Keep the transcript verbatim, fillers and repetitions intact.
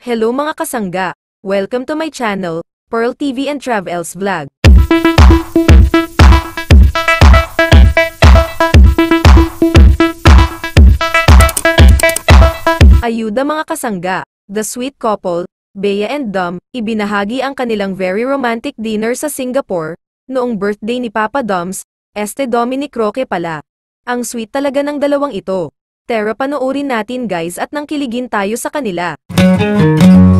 Hello mga kasangga! Welcome to my channel, Pearl T V and Travels Vlog. Ayuda mga kasangga, the sweet couple, Bea and Dom, ibinahagi ang kanilang very romantic dinner sa Singapore, noong birthday ni Papa Doms, Este Dominic Roque pala. Ang sweet talaga ng dalawang ito. Tara panoorin natin guys at nang kiligin tayo sa kanila.